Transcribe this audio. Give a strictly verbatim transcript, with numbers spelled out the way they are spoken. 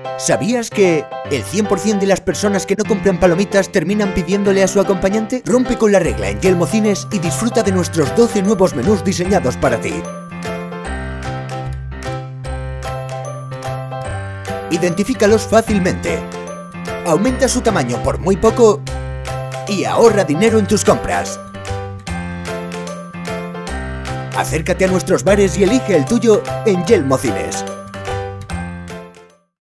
¿Sabías que el cien por cien de las personas que no compran palomitas terminan pidiéndole a su acompañante? Rompe con la regla en Yelmo Cines y disfruta de nuestros doce nuevos menús diseñados para ti. Identifícalos fácilmente. Aumenta su tamaño por muy poco y ahorra dinero en tus compras. Acércate a nuestros bares y elige el tuyo en Yelmo Cines.